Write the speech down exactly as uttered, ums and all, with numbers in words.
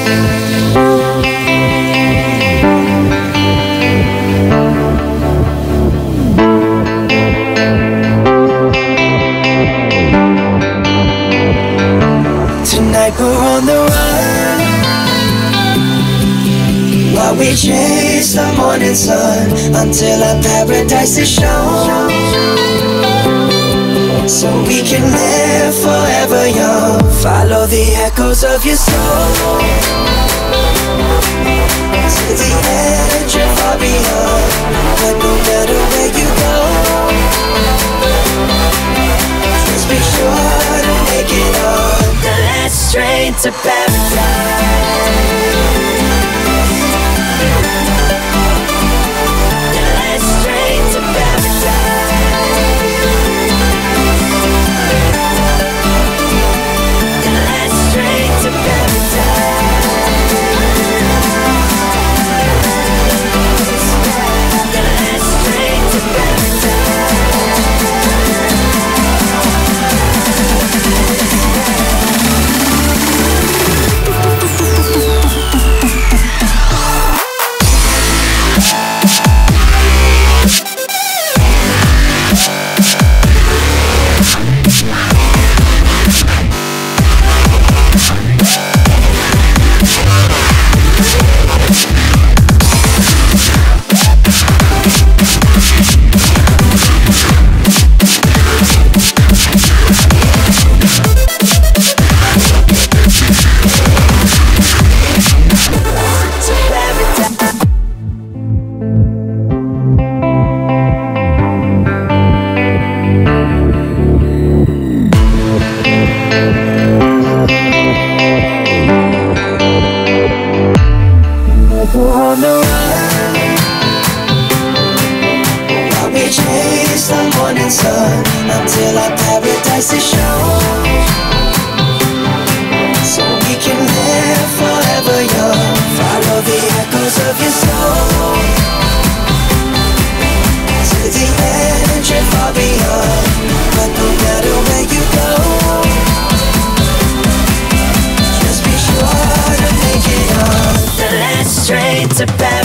Tonight we're on the run, while we chase the morning sun, until our paradise is shown, so we can live forever young. Follow the echoes of your soul to the edge and far beyond. But no matter where you go, just be sure to make it on the last train to paradise. On the run, while we chase the morning sun, until our paradise is shown, so we can live forever young. Follow the echoes of your soul to the edge and far beyond. But no matter where you go, just be sure to make it on the last train to paradise.